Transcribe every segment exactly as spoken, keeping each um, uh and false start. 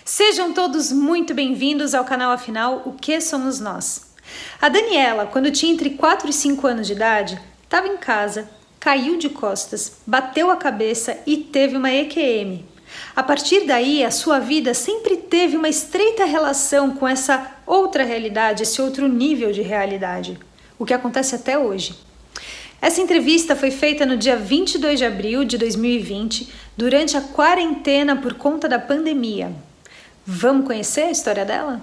Sejam todos muito bem-vindos ao canal Afinal, O Que Somos Nós? A Daniela, quando tinha entre quatro e cinco anos de idade, estava em casa, caiu de costas, bateu a cabeça e teve uma E Q M. A partir daí, a sua vida sempre teve uma estreita relação com essa outra realidade, esse outro nível de realidade, o que acontece até hoje. Essa entrevista foi feita no dia vinte e dois de abril de dois mil e vinte, durante a quarentena por conta da pandemia. Vamos conhecer a história dela?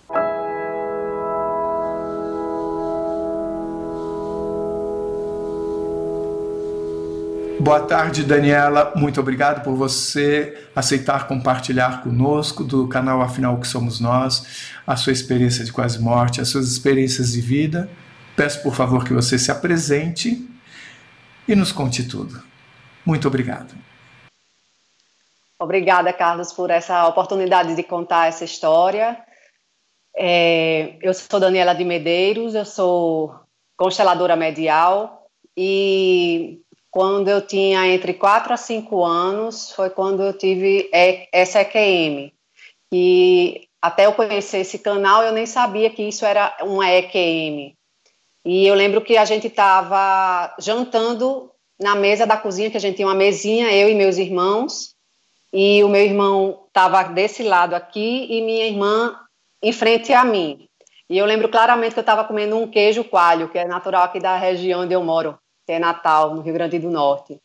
Boa tarde, Daniela. Muito obrigado por você aceitar compartilhar conosco do canal Afinal, O Que Somos Nós, a sua experiência de quase morte, as suas experiências de vida. Peço, por favor, que você se apresente e nos conte tudo. Muito obrigado. Obrigada, Carlos, por essa oportunidade de contar essa história. É, eu sou Daniela de Medeiros, eu sou consteladora medial e quando eu tinha entre quatro a cinco anos foi quando eu tive essa E Q M. E até eu conhecer esse canal eu nem sabia que isso era uma E Q M. E eu lembro que a gente estava jantando na mesa da cozinha, que a gente tinha uma mesinha, eu e meus irmãos, e o meu irmão estava desse lado aqui e minha irmã em frente a mim. E eu lembro claramente que eu estava comendo um queijo coalho, que é natural aqui da região onde eu moro, que é Natal, no Rio Grande do Norte.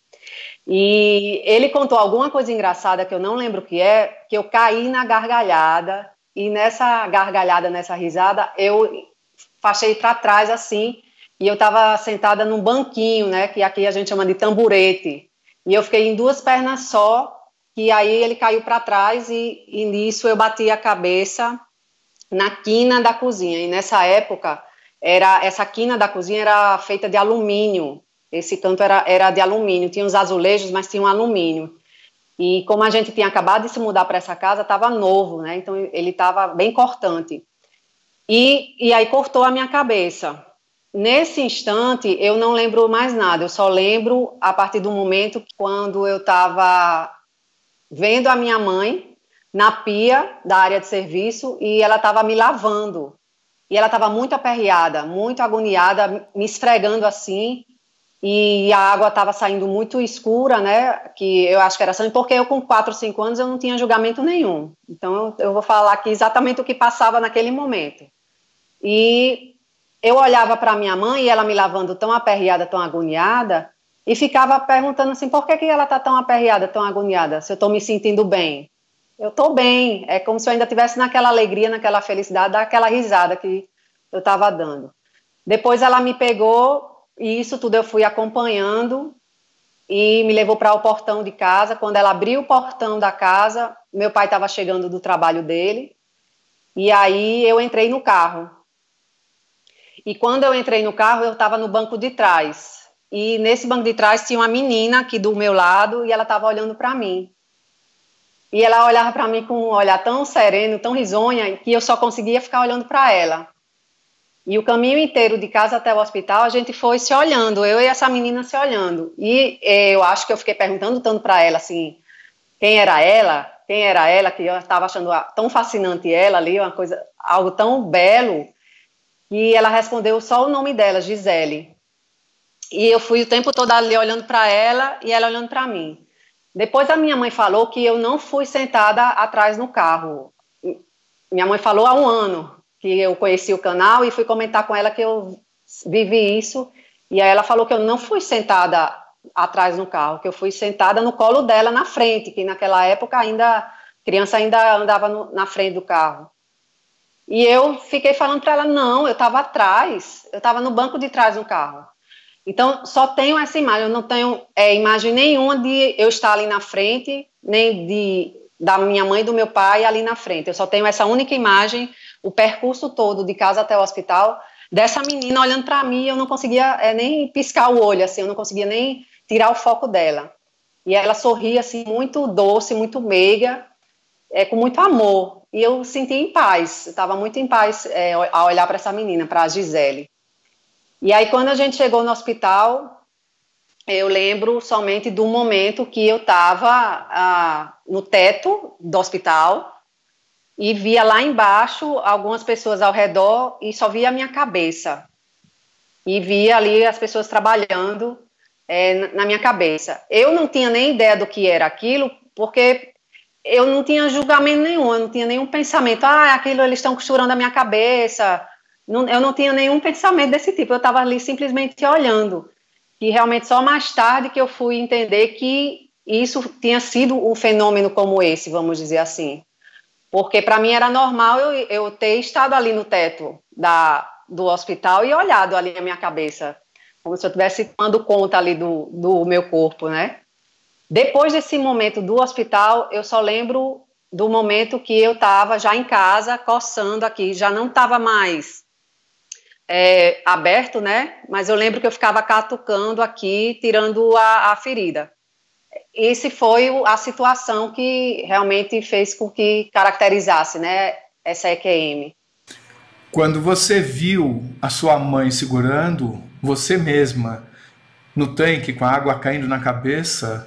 E ele contou alguma coisa engraçada, que eu não lembro o que é, que eu caí na gargalhada, e nessa gargalhada, nessa risada, eu fachei para trás assim, e eu estava sentada num banquinho, né, que aqui a gente chama de tamborete, e eu fiquei em duas pernas só, e aí ele caiu para trás, e, e nisso eu bati a cabeça na quina da cozinha, e nessa época, era, essa quina da cozinha era feita de alumínio, esse canto era, era de alumínio, tinha os azulejos, mas tinha um alumínio, e como a gente tinha acabado de se mudar para essa casa, estava novo, né, então ele estava bem cortante. E, e aí cortou a minha cabeça. Nesse instante, eu não lembro mais nada, eu só lembro a partir do momento quando eu estava vendo a minha mãe na pia da área de serviço e ela estava me lavando. E ela estava muito aperreada, muito agoniada, me esfregando assim, e a água estava saindo muito escura, né, que eu acho que era sangue, porque eu com quatro, cinco anos eu não tinha julgamento nenhum. Então eu, eu vou falar aqui exatamente o que passava naquele momento. E eu olhava para minha mãe e ela me lavando tão aperreada, tão agoniada, e ficava perguntando assim, por que, que ela está tão aperreada, tão agoniada, se eu estou me sentindo bem? Eu estou bem, é como se eu ainda estivesse naquela alegria, naquela felicidade, daquela risada que eu estava dando. Depois ela me pegou, e isso tudo eu fui acompanhando, e me levou para o portão de casa. Quando ela abriu o portão da casa, meu pai estava chegando do trabalho dele, e aí eu entrei no carro. E quando eu entrei no carro, eu estava no banco de trás. E nesse banco de trás tinha uma menina aqui do meu lado e ela estava olhando para mim. E ela olhava para mim com um olhar tão sereno, tão risonha, que eu só conseguia ficar olhando para ela. E o caminho inteiro de casa até o hospital, a gente foi se olhando, eu e essa menina se olhando. E eu acho que eu fiquei perguntando tanto para ela, assim, quem era ela, quem era ela, que eu estava achando tão fascinante ela ali, uma coisa, algo tão belo, e ela respondeu só o nome dela, Gisele. E eu fui o tempo todo ali olhando para ela e ela olhando para mim. Depois a minha mãe falou que eu não fui sentada atrás no carro. Minha mãe falou há um ano que eu conheci o canal e fui comentar com ela que eu vivi isso. E aí ela falou que eu não fui sentada atrás no carro, que eu fui sentada no colo dela na frente, que naquela época ainda, criança ainda andava no, na frente do carro. E eu fiquei falando para ela, não, eu estava atrás, eu estava no banco de trás do carro. Então, só tenho essa imagem, eu não tenho é, imagem nenhuma de eu estar ali na frente, nem de, da minha mãe e do meu pai ali na frente. Eu só tenho essa única imagem, o percurso todo, de casa até o hospital, dessa menina olhando para mim, eu não conseguia é, nem piscar o olho, assim, eu não conseguia nem tirar o foco dela. E ela sorria, assim, muito doce, muito meiga, é, com muito amor. E eu senti em paz, eu estava muito em paz é, ao olhar para essa menina, para a Gisele. E aí, quando a gente chegou no hospital, eu lembro somente do momento que eu estava ah, no teto do hospital, e via lá embaixo algumas pessoas ao redor e só via a minha cabeça. E via ali as pessoas trabalhando é, na minha cabeça. Eu não tinha nem ideia do que era aquilo, porque eu não tinha julgamento nenhum, eu não tinha nenhum pensamento, ah, aquilo eles estão costurando a minha cabeça. Não, eu não tinha nenhum pensamento desse tipo, eu estava ali simplesmente olhando. E realmente só mais tarde que eu fui entender que isso tinha sido um fenômeno como esse, vamos dizer assim. Porque para mim era normal eu, eu ter estado ali no teto da, do hospital e olhado ali a minha cabeça, como se eu estivesse tomando conta ali do, do meu corpo, né? Depois desse momento do hospital, eu só lembro do momento que eu estava já em casa, coçando aqui, já não estava mais é, aberto, né? Mas eu lembro que eu ficava catucando aqui, tirando a, a ferida. Esse foi a situação que realmente fez com que caracterizasse, né, essa E Q M. Quando você viu a sua mãe segurando você mesma no tanque com a água caindo na cabeça,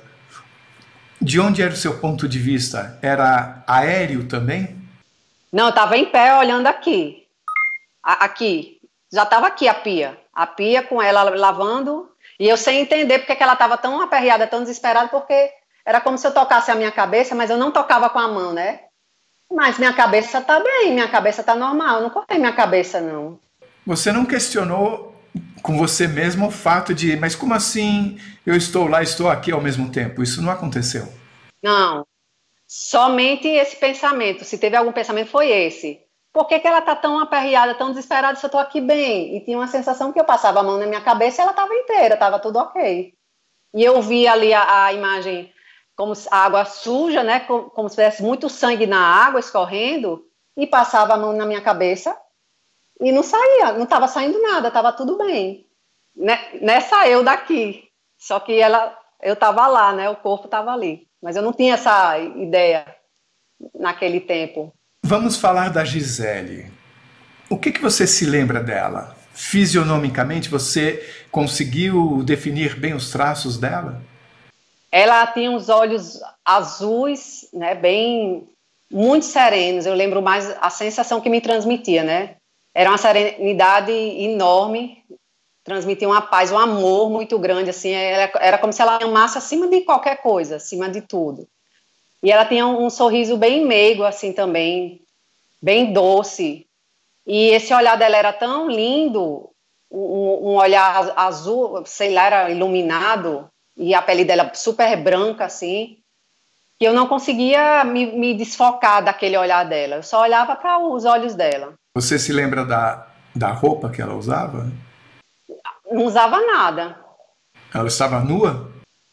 de onde era o seu ponto de vista? Era aéreo também? Não, eu estava em pé olhando aqui. A, aqui. Já estava aqui a pia. A pia com ela lavando. E eu sem entender porque que ela estava tão aperreada, tão desesperada, porque era como se eu tocasse a minha cabeça, mas eu não tocava com a mão, né? Mas minha cabeça está bem, minha cabeça está normal, eu não cortei minha cabeça, não. Você não questionou com você mesmo o fato de, mas como assim eu estou lá, estou aqui ao mesmo tempo? Isso não aconteceu? Não, somente esse pensamento, se teve algum pensamento foi esse. Por que que ela está tão aperreada, tão desesperada se eu estou aqui bem? E tinha uma sensação que eu passava a mão na minha cabeça e ela estava inteira, estava tudo ok. E eu vi ali a, a imagem como a água suja, né, como, como se tivesse muito sangue na água escorrendo, e passava a mão na minha cabeça e não saía, não estava saindo nada, estava tudo bem. Nessa eu daqui, só que ela, eu estava lá, né, o corpo estava ali. Mas eu não tinha essa ideia naquele tempo. Vamos falar da Gisele. O que, que você se lembra dela? Fisionomicamente, você conseguiu definir bem os traços dela? Ela tinha os olhos azuis, né, bem, muito serenos. Eu lembro mais a sensação que me transmitia, né? Era uma serenidade enorme, transmitia uma paz, um amor muito grande, assim. Era, era como se ela amasse acima de qualquer coisa, acima de tudo. E ela tinha um, um sorriso bem meigo, assim, também, bem doce. E esse olhar dela era tão lindo, um, um olhar azul, sei lá, era iluminado, e a pele dela super branca, assim, que eu não conseguia me, me desfocar daquele olhar dela. Eu só olhava para os olhos dela. Você se lembra da, da roupa que ela usava? Não usava nada. Ela estava nua?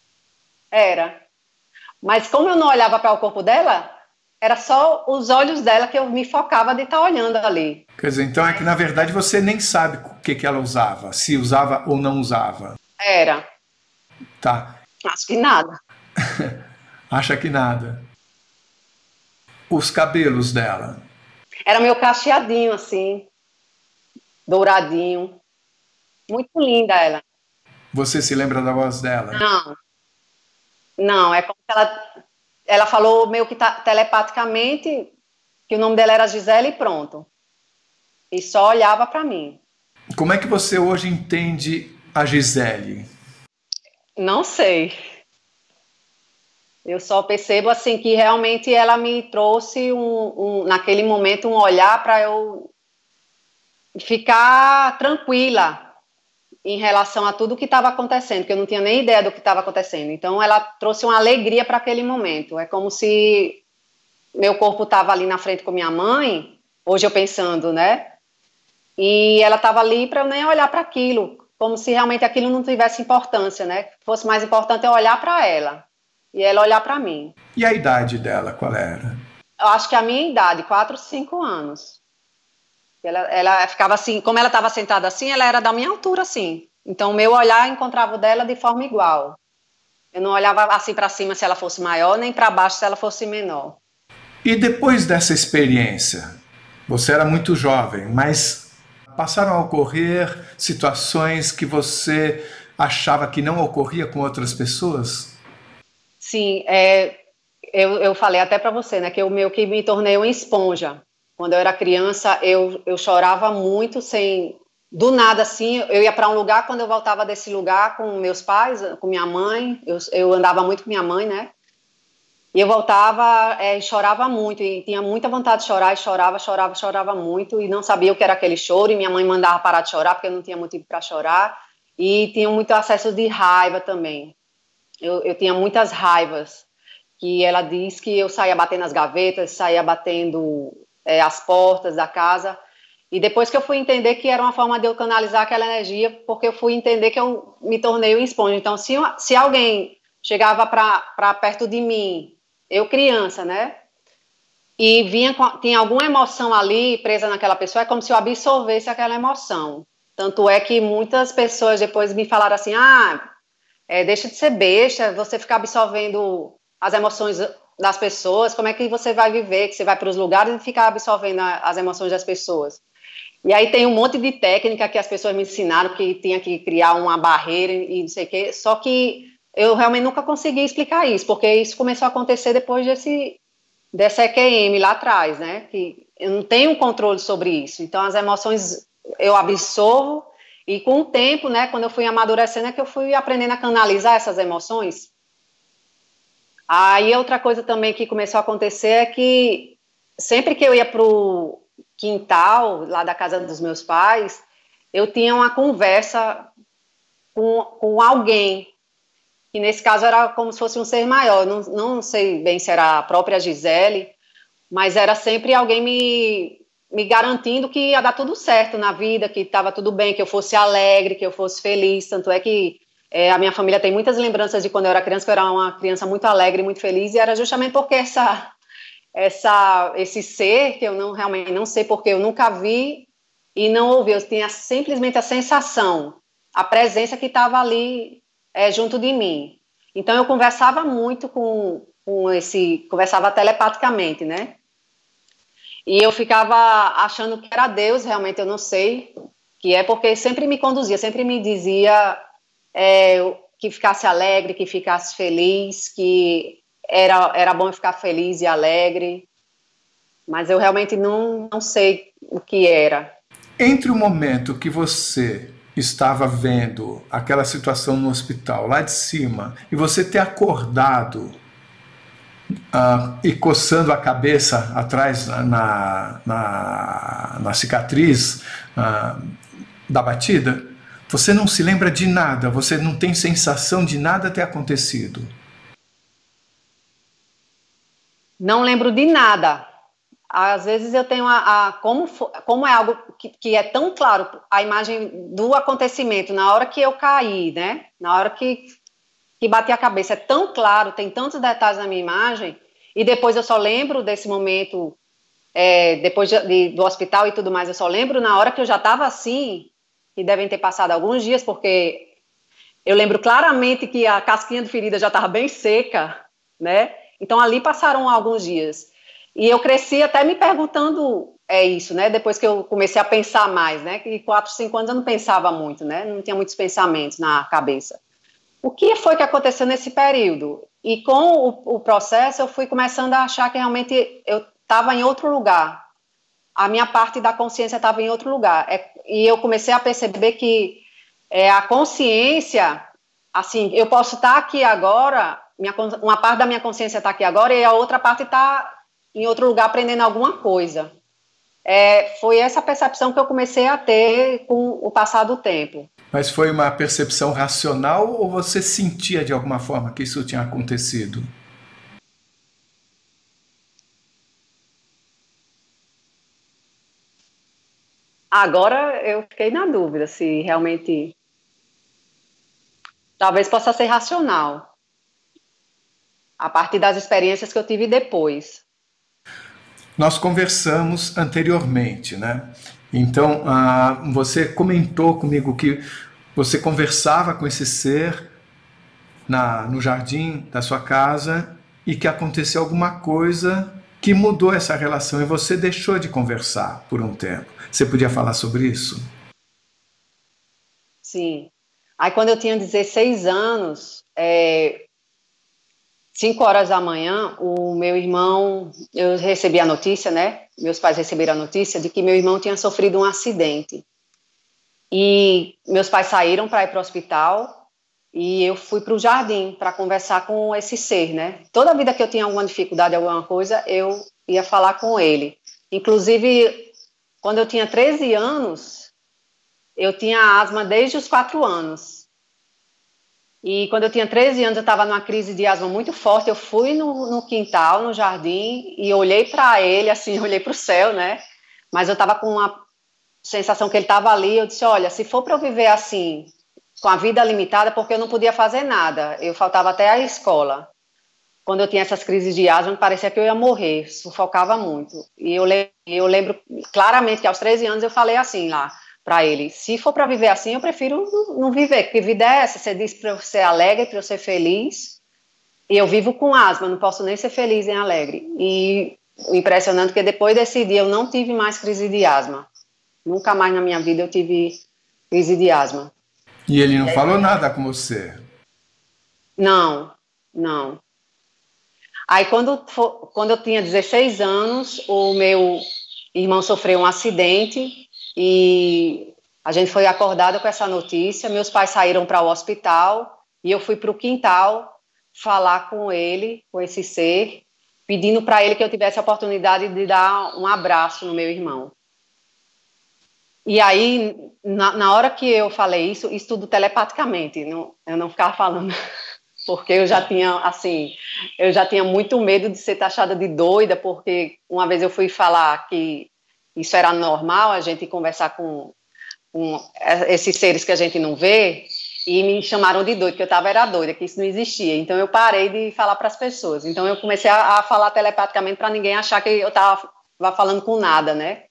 Era. Mas como eu não olhava para o corpo dela, era só os olhos dela que eu me focava de estar olhando ali. Quer dizer, então é que na verdade você nem sabe o que, que ela usava, se usava ou não usava. Era. Tá. Acho que nada. Acha que nada. Os cabelos dela? Era meio cacheadinho, assim, douradinho. Muito linda ela. Você se lembra da voz dela? Não. Não, é como se ela... Ela falou meio que telepaticamente que o nome dela era Gisele e pronto. E só olhava para mim. Como é que você hoje entende a Gisele? Não sei. Eu só percebo assim que realmente ela me trouxe um, um, naquele momento um olhar para eu ficar tranquila em relação a tudo que estava acontecendo, que eu não tinha nem ideia do que estava acontecendo. Então ela trouxe uma alegria para aquele momento. É como se meu corpo estava ali na frente com minha mãe, hoje eu pensando, né? E ela estava ali para eu nem olhar para aquilo, como se realmente aquilo não tivesse importância, né? Fosse mais importante eu olhar para ela e ela olhar para mim. E a idade dela, qual era? Eu acho que a minha idade, quatro, cinco anos. Ela, ela ficava assim, como ela estava sentada assim, ela era da minha altura, assim. Então, o meu olhar encontrava o dela de forma igual. Eu não olhava assim para cima se ela fosse maior, nem para baixo se ela fosse menor. E depois dessa experiência, você era muito jovem, mas passaram a ocorrer situações que você achava que não ocorria com outras pessoas? Sim, é, eu, eu falei até para você, né, que eu meio que me tornei uma esponja. Quando eu era criança, eu, eu chorava muito, sem, do nada, assim, eu ia para um lugar, quando eu voltava desse lugar com meus pais, com minha mãe, eu, eu andava muito com minha mãe, né, e eu voltava é, e chorava muito, e tinha muita vontade de chorar, e chorava, chorava, chorava muito, e não sabia o que era aquele choro, e minha mãe mandava parar de chorar, porque eu não tinha motivo para chorar, e tinha muito acesso de raiva também. Eu, eu tinha muitas raivas, que ela diz que eu saía batendo as gavetas, saía batendo é, as portas da casa, e depois que eu fui entender que era uma forma de eu canalizar aquela energia, porque eu fui entender que eu me tornei uma esponja. Então, se, se alguém chegava para perto de mim, eu criança, né, e vinha com, tinha alguma emoção ali presa naquela pessoa, é como se eu absorvesse aquela emoção. Tanto é que muitas pessoas depois me falaram assim, ah, é, deixa de ser besta, você ficar absorvendo as emoções das pessoas, como é que você vai viver, que você vai para os lugares e ficar absorvendo a, as emoções das pessoas. E aí tem um monte de técnica que as pessoas me ensinaram, que tinha que criar uma barreira e não sei o quê, só que eu realmente nunca consegui explicar isso, porque isso começou a acontecer depois desse, dessa E Q M lá atrás, né, que eu não tenho controle sobre isso, então as emoções eu absorvo, e com o tempo, né, quando eu fui amadurecendo, é que eu fui aprendendo a canalizar essas emoções. Aí outra coisa também que começou a acontecer é que sempre que eu ia para o quintal, lá da casa dos meus pais, eu tinha uma conversa com, com alguém, que nesse caso era como se fosse um ser maior, não, não sei bem se era a própria Gisele, mas era sempre alguém me, me garantindo que ia dar tudo certo na vida, que estava tudo bem, que eu fosse alegre, que eu fosse feliz, tanto é que é, a minha família tem muitas lembranças de quando eu era criança, que eu era uma criança muito alegre, muito feliz, e era justamente porque essa, essa, esse ser, que eu não, realmente não sei porque eu nunca vi e não ouvi, eu tinha simplesmente a sensação, a presença que estava ali é, junto de mim. Então eu conversava muito com, com esse, conversava telepaticamente, né? E eu ficava achando que era Deus, realmente eu não sei, que é porque sempre me conduzia, sempre me dizia é, que ficasse alegre, que ficasse feliz, que era, era bom ficar feliz e alegre, mas eu realmente não, não sei o que era. Entre o momento que você estava vendo aquela situação no hospital, lá de cima, e você ter acordado uh, e coçando a cabeça atrás na, na, na cicatriz uh, da batida, você não se lembra de nada, você não tem sensação de nada ter acontecido? Não lembro de nada. Às vezes eu tenho a... a como, como é algo que, que é tão claro, a imagem do acontecimento, na hora que eu caí, né? Na hora que, que bati a cabeça, é tão claro, tem tantos detalhes na minha imagem, e depois eu só lembro desse momento, é, depois de, de, do hospital e tudo mais, eu só lembro na hora que eu já estava assim, que devem ter passado alguns dias, porque eu lembro claramente que a casquinha de ferida já estava bem seca, né? Então ali passaram alguns dias. E eu cresci até me perguntando é isso, né? Depois que eu comecei a pensar mais, né? Que quatro, cinco anos eu não pensava muito, né? Não tinha muitos pensamentos na cabeça. O que foi que aconteceu nesse período? E com o, o processo eu fui começando a achar que realmente eu estava em outro lugar. A minha parte da consciência estava em outro lugar. É, e eu comecei a perceber que é, a consciência, assim, eu posso estar aqui agora, minha, uma parte da minha consciência está aqui agora e a outra parte está em outro lugar aprendendo alguma coisa. É, foi essa percepção que eu comecei a ter com o passar do tempo. Mas foi uma percepção racional ou você sentia de alguma forma que isso tinha acontecido? Agora eu fiquei na dúvida se realmente... Talvez possa ser racional, a partir das experiências que eu tive depois. Nós conversamos anteriormente, né? Então, ah, você comentou comigo que você conversava com esse ser na, no jardim da sua casa e que aconteceu alguma coisa que mudou essa relação e você deixou de conversar por um tempo. Você podia falar sobre isso? Sim. Aí, quando eu tinha dezesseis anos, é, cinco horas da manhã, o meu irmão, eu recebi a notícia, né? Meus pais receberam a notícia de que meu irmão tinha sofrido um acidente. E meus pais saíram para ir para o hospital e eu fui para o jardim para conversar com esse ser, né? Toda vida que eu tinha alguma dificuldade, alguma coisa, eu ia falar com ele. Inclusive, quando eu tinha treze anos, eu tinha asma desde os quatro anos. E quando eu tinha treze anos, eu estava numa crise de asma muito forte. Eu fui no, no quintal, no jardim, e olhei para ele, assim, olhei para o céu, né? Mas eu estava com uma sensação que ele estava ali. Eu disse, olha, se for para eu viver assim, com a vida limitada, porque eu não podia fazer nada. Eu faltava até a escola. Quando eu tinha essas crises de asma, parecia que eu ia morrer, sufocava muito. E eu, le eu lembro claramente que aos treze anos eu falei assim lá, para ele, se for para viver assim, eu prefiro não viver, porque vida é essa, você disse para eu ser alegre, para eu ser feliz, e eu vivo com asma, não posso nem ser feliz nem alegre. E o impressionante é que depois desse dia eu não tive mais crise de asma, nunca mais na minha vida eu tive crise de asma. E ele não é. falou nada com você? Não, não. Aí quando, quando eu tinha dezesseis anos, o meu irmão sofreu um acidente, e a gente foi acordada com essa notícia. Meus pais saíram para o hospital e eu fui para o quintal falar com ele, com esse ser, pedindo para ele que eu tivesse a oportunidade de dar um abraço no meu irmão. E aí, na, na hora que eu falei isso, isso tudo telepaticamente, não, eu não ficava falando, porque eu já tinha, assim, eu já tinha muito medo de ser taxada de doida, porque uma vez eu fui falar que isso era normal, a gente conversar com, com esses seres que a gente não vê, e me chamaram de doida, que eu estava era doida, que isso não existia. Então eu parei de falar para as pessoas. Então eu comecei a, a falar telepaticamente para ninguém achar que eu estava falando com nada, né?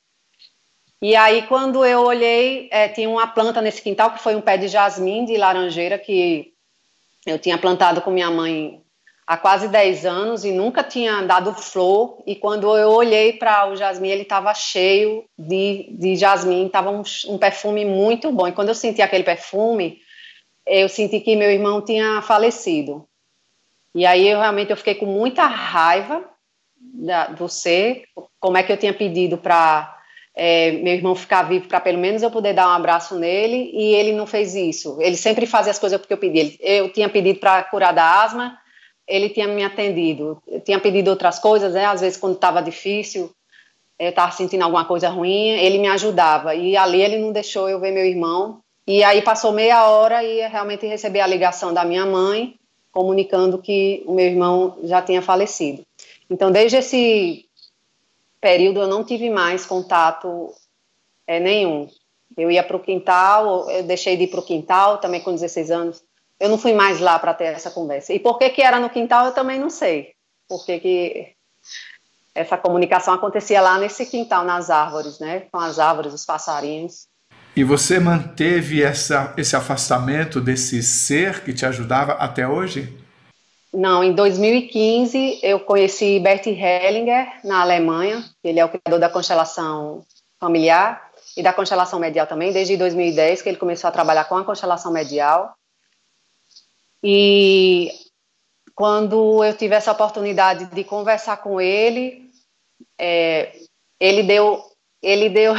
E aí quando eu olhei, é, tinha uma planta nesse quintal, que foi um pé de jasmim de laranjeira, que eu tinha plantado com minha mãe há quase dez anos e nunca tinha dado flor, e quando eu olhei para o jasmim, ele estava cheio de, de jasmim, estava um, um perfume muito bom, e quando eu senti aquele perfume, eu senti que meu irmão tinha falecido. E aí eu realmente eu fiquei com muita raiva da, do ser, como é que eu tinha pedido para é, meu irmão ficar vivo, para pelo menos eu poder dar um abraço nele, e ele não fez isso. Ele sempre fazia as coisas porque eu pedi. Ele, eu tinha pedido para curar da asma, ele tinha me atendido. Eu tinha pedido outras coisas, né? Às vezes quando estava difícil, eu estava sentindo alguma coisa ruim, ele me ajudava. E ali ele não deixou eu ver meu irmão. E aí passou meia hora e realmente recebi a ligação da minha mãe, comunicando que o meu irmão já tinha falecido. Então, desde esse período, eu não tive mais contato é, nenhum. Eu ia para o quintal, eu deixei de ir para o quintal, também com dezesseis anos. Eu não fui mais lá para ter essa conversa. E por que que era no quintal, eu também não sei. Por que que essa comunicação acontecia lá nesse quintal, nas árvores, né? Com as árvores, os passarinhos. E você manteve essa, esse afastamento desse ser que te ajudava até hoje? Não, em dois mil e quinze eu conheci Bert Hellinger na Alemanha. Ele é o criador da constelação familiar e da constelação medial também, desde dois mil e dez que ele começou a trabalhar com a constelação medial. E quando eu tive essa oportunidade de conversar com ele, é, ele deu, ele deu,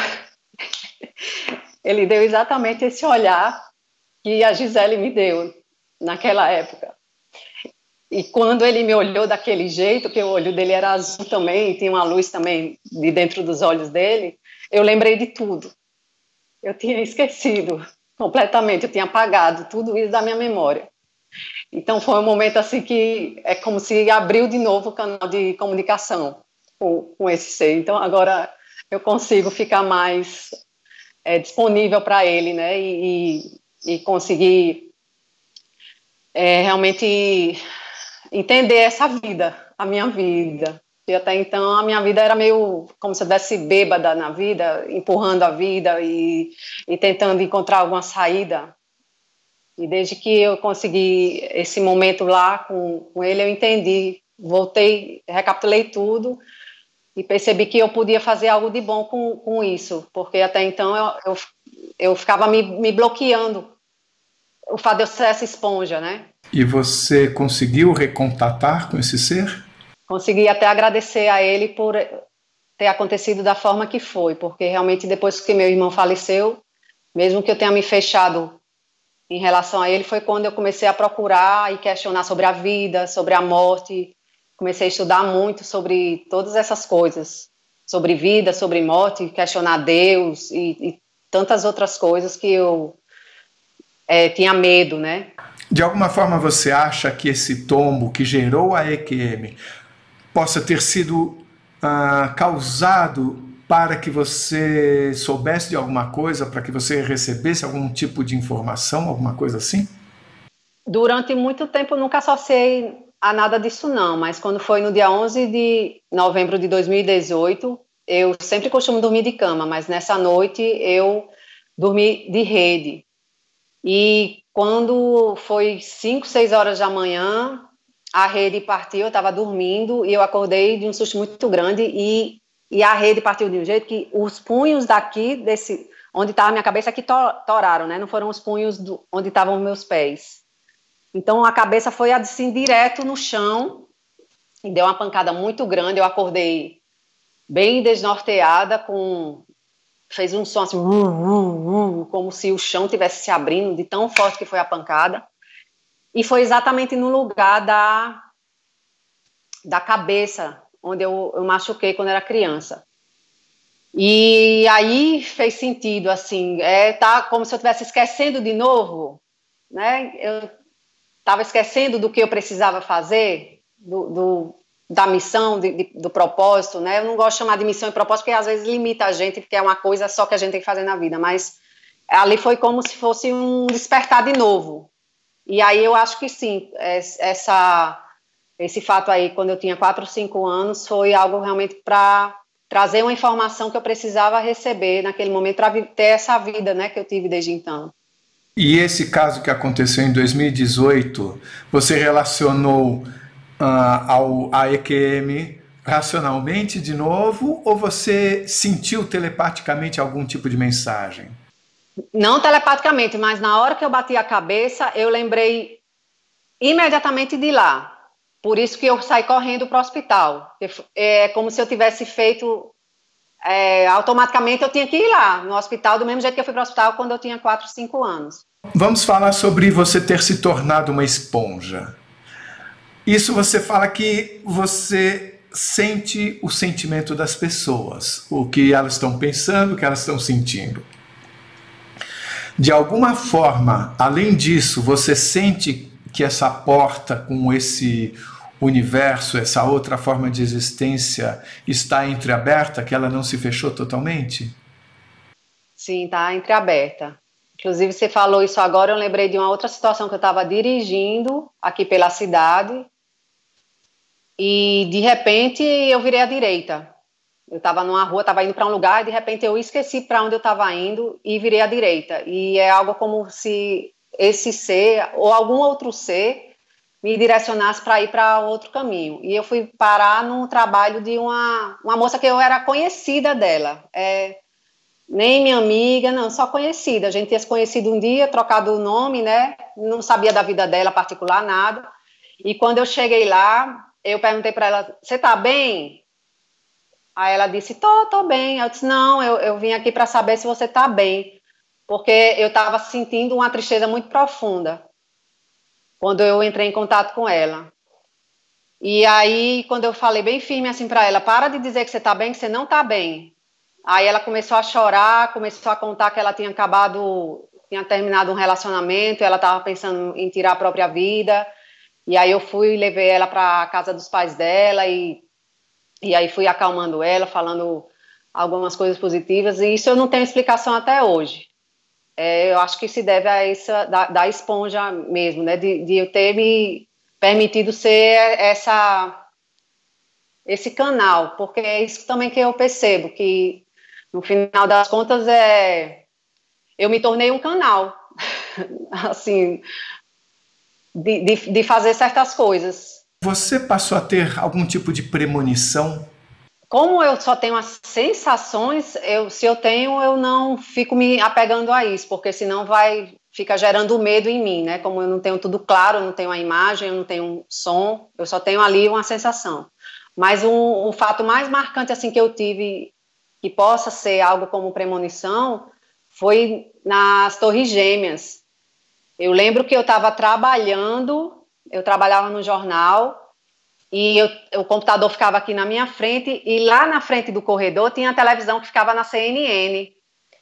ele deu exatamente esse olhar que a Gisele me deu naquela época. E quando ele me olhou daquele jeito, que o olho dele era azul também, tinha uma luz também de dentro dos olhos dele, eu lembrei de tudo. Eu tinha esquecido completamente, eu tinha apagado tudo isso da minha memória. Então foi um momento assim que é como se abriu de novo o canal de comunicação com, com esse ser. Então agora eu consigo ficar mais é, disponível para ele, né? E, e, e conseguir é, realmente entender essa vida, a minha vida. E até então a minha vida era meio como se eu estivesse bêbada na vida, empurrando a vida e, e tentando encontrar alguma saída. E desde que eu consegui esse momento lá com, com ele, eu entendi, voltei, recapitulei tudo e percebi que eu podia fazer algo de bom com, com isso, porque até então eu, eu, eu ficava me, me bloqueando o fato de eu ser essa esponja, né? E você conseguiu recontatar com esse ser? Consegui até agradecer a ele por ter acontecido da forma que foi, porque realmente depois que meu irmão faleceu, mesmo que eu tenha me fechado em relação a ele, foi quando eu comecei a procurar e questionar sobre a vida, sobre a morte, comecei a estudar muito sobre todas essas coisas, sobre vida, sobre morte, questionar Deus e, e tantas outras coisas que eu é, tinha medo, né? De alguma forma você acha que esse tombo que gerou a E Q M possa ter sido ah, causado para que você soubesse de alguma coisa, para que você recebesse algum tipo de informação, alguma coisa assim? Durante muito tempo eu nunca associei a nada disso não, mas quando foi no dia onze de novembro de dois mil e dezoito, eu sempre costumo dormir de cama, mas nessa noite eu dormi de rede. E quando foi cinco, seis horas da manhã, a rede partiu, eu estava dormindo e eu acordei de um susto muito grande e, e a rede partiu de um jeito que os punhos daqui, desse, onde estava a minha cabeça, aqui to, toraram, né? Não foram os punhos do, onde estavam os meus pés. Então a cabeça foi assim direto no chão e deu uma pancada muito grande. Eu acordei bem desnorteada, com fez um som assim, uh, uh, uh, como se o chão tivesse se abrindo, de tão forte que foi a pancada. E foi exatamente no lugar da, da cabeça, onde eu, eu machuquei quando era criança. E aí fez sentido, assim, é, tá como se eu estivesse esquecendo de novo, né? Eu estava esquecendo do que eu precisava fazer, do, do, da missão, de, de, do propósito, né? Eu não gosto de chamar de missão e propósito, porque às vezes limita a gente, porque é uma coisa só que a gente tem que fazer na vida, mas ali foi como se fosse um despertar de novo. E aí eu acho que sim, essa, esse fato aí, quando eu tinha quatro, cinco anos, foi algo realmente para trazer uma informação que eu precisava receber naquele momento, para ter essa vida, né, que eu tive desde então. E esse caso que aconteceu em dois mil e dezoito, você relacionou uh, ao, a E Q M racionalmente de novo, ou você sentiu telepaticamente algum tipo de mensagem? Não telepaticamente, mas na hora que eu bati a cabeça, eu lembrei imediatamente de lá. Por isso que eu saí correndo para o hospital. É como se eu tivesse feito... É, automaticamente eu tinha que ir lá no hospital, do mesmo jeito que eu fui para o hospital quando eu tinha quatro, cinco anos. Vamos falar sobre você ter se tornado uma esponja. Isso você fala que você sente o sentimento das pessoas, o que elas estão pensando, o que elas estão sentindo. De alguma forma, além disso, você sente que essa porta com esse universo, essa outra forma de existência está entreaberta, que ela não se fechou totalmente? Sim, está entreaberta. Inclusive, você falou isso agora, eu lembrei de uma outra situação que eu estava dirigindo aqui pela cidade e, de repente, eu virei à direita. Eu estava numa rua, estava indo para um lugar e, de repente, eu esqueci para onde eu estava indo e virei à direita. E é algo como se esse ser ou algum outro ser me direcionasse para ir para outro caminho. E eu fui parar no trabalho de uma, uma moça que eu era conhecida dela. É, nem minha amiga, não, só conhecida. A gente tinha se conhecido um dia, trocado o nome, né? Não sabia da vida dela particular, nada. E quando eu cheguei lá, eu perguntei para ela, você tá bem? Aí ela disse, tô, tô bem. Eu disse, não, eu, eu vim aqui para saber se você tá bem. Porque eu estava sentindo uma tristeza muito profunda quando eu entrei em contato com ela. E aí, quando eu falei bem firme assim para ela, para de dizer que você tá bem, que você não tá bem. Aí ela começou a chorar, começou a contar que ela tinha acabado, tinha terminado um relacionamento, ela estava pensando em tirar a própria vida. E aí eu fui, levei ela para a casa dos pais dela e, e aí fui acalmando ela, falando algumas coisas positivas. E isso eu não tenho explicação até hoje. É, eu acho que se deve a essa da, da esponja mesmo, né? De, de eu ter me permitido ser essa, esse canal, porque é isso também que eu percebo, que no final das contas é, eu me tornei um canal, assim, de, de, de fazer certas coisas. Você passou a ter algum tipo de premonição? Como eu só tenho as sensações, eu, se eu tenho, eu não fico me apegando a isso, porque senão vai fica gerando medo em mim, né? Como eu não tenho tudo claro, eu não tenho a imagem, eu não tenho um som, eu só tenho ali uma sensação. Mas um, um fato mais marcante assim que eu tive, que possa ser algo como premonição, foi nas Torres Gêmeas. Eu lembro que eu estava trabalhando, eu trabalhava no jornal, e eu, o computador ficava aqui na minha frente, e lá na frente do corredor tinha a televisão que ficava na C N N.